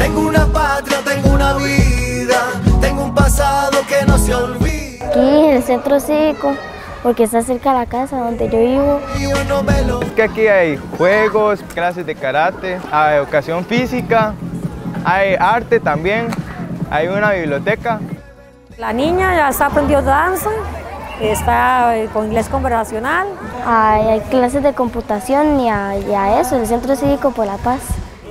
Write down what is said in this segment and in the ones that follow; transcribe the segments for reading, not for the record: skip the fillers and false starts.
Tengo una patria, tengo una vida, tengo un pasado que no se olvida. Aquí en el centro cívico, porque está cerca de la casa donde yo vivo. Es que aquí hay juegos, clases de karate, hay educación física, hay arte también, hay una biblioteca. La niña ya está aprendiendo danza, está con inglés conversacional. Hay clases de computación y a eso, el Centro Cívico por la Paz.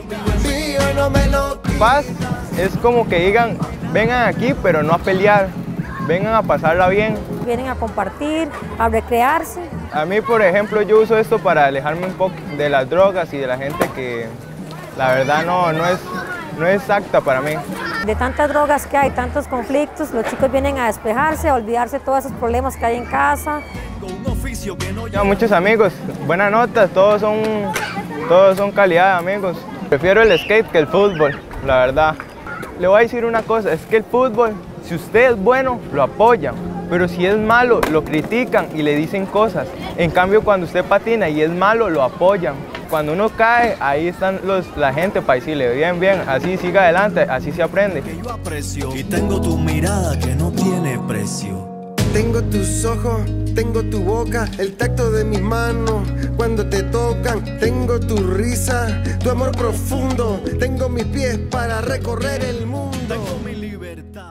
Paz es como que digan, vengan aquí pero no a pelear, vengan a pasarla bien. Vienen a compartir, a recrearse. A mí, por ejemplo, yo uso esto para alejarme un poco de las drogas y de la gente que la verdad no es apta para mí. De tantas drogas que hay, tantos conflictos, los chicos vienen a despejarse, a olvidarse de todos esos problemas que hay en casa. Tengo muchos amigos, buenas notas, todos son calidad de amigos. Prefiero el skate que el fútbol, la verdad. Le voy a decir una cosa, es que el fútbol, si usted es bueno, lo apoyan, pero si es malo, lo critican y le dicen cosas. En cambio, cuando usted patina y es malo, lo apoyan. Cuando uno cae, ahí están la gente para decirle, bien, así siga adelante, así se aprende. Que yo aprecio y tengo tu mirada que no tiene precio. Tengo tus ojos, tengo tu boca, el tacto de mis manos cuando te tocan. Tengo tu risa, tu amor profundo. Tengo mis pies para recorrer el mundo. Tengo mi libertad.